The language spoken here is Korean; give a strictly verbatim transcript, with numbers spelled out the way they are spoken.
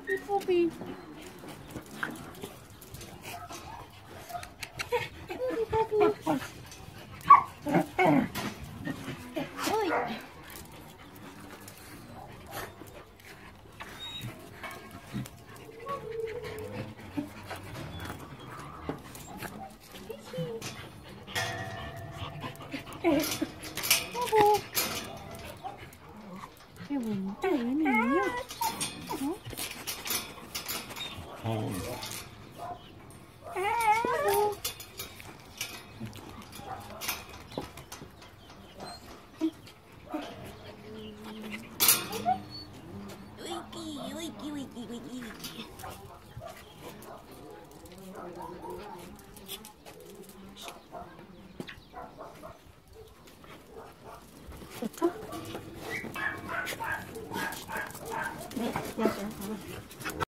뽀비 뽀비. 뽀비 뽀비. 어이. 어구. 이게 뭔데? 얘는요? 어? 어. 어구. 으이기, 으이기, 으이기, 으이기. 됐어? 네, 맞아요.